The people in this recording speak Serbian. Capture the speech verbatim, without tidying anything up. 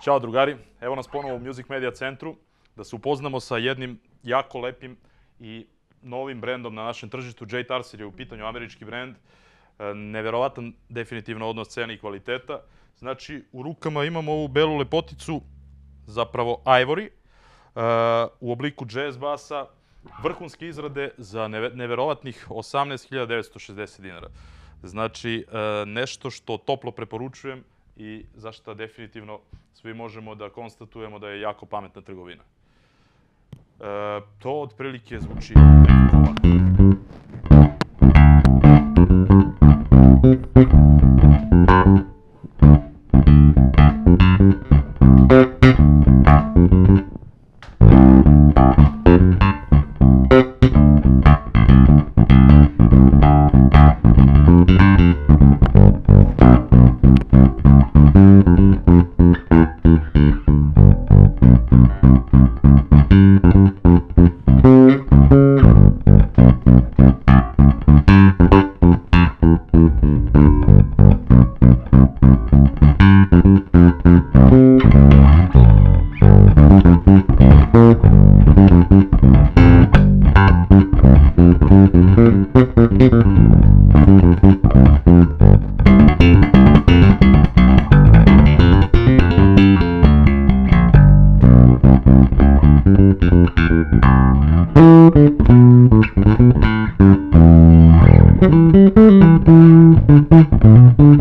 Ćao drugari, evo nas ponovo u Music Media centru da se upoznamo sa jednim jako lepim i novim brendom na našem tržištu. J. Tarser je u pitanju američki brend, neverovatan definitivno odnos cene i kvaliteta. Znači, u rukama imamo ovu belu lepoticu, zapravo Ivory, u obliku jazz basa, vrhunske izrade za neverovatnih osamnaest hiljada devetsto šezdeset dinara. Znači, nešto što toplo preporučujem i za što definitivno svi možemo da konstatujemo da je jako pametna trgovina. To otprilike zvuči nekako ovako. Thank you.